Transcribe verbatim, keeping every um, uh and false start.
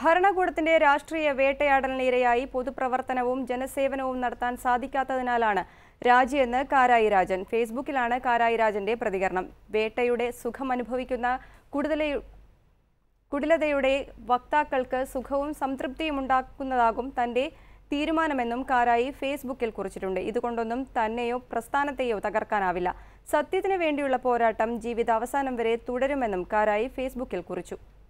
ഭരണകൂടത്തിന്റെ രാഷ്ട്രീയ വേട്ടയാടലിനിരയായി പൊതുപ്രവർത്തനവും ജനസേവനവും നടത്താൻ സാധിക്കാത്തതിനാലാണ് രാജിയെന്ന് കാരായി രാജൻ. ഫേസ്ബുക്കിലാണ് കാരായി രാജന്റെ പ്രതികരണം. വേട്ടയുടെ സുഖം അനുഭവിക്കുന്ന കുടിലതയുടെ വക്താക്കൾക്ക് സുഖവും സംതൃപ്തിയും ഉണ്ടാക്കുന്നതാകും തന്റെ തീരുമാനമെന്നും കാരായി ഫേസ്ബുക്കിൽ കുറിച്ചിട്ടുണ്ട്. ഇതുകൊണ്ടൊന്നും തന്നെയോ പ്രസ്ഥാനത്തെയോ തകർക്കാനാവില്ല. സത്യത്തിനു വേണ്ടിയുള്ള പോരാട്ടം ജീവിതാവസാനം വരെ തുടരുമെന്നും കാരായി ഫേസ്ബുക്കിൽ കുറിച്ചു.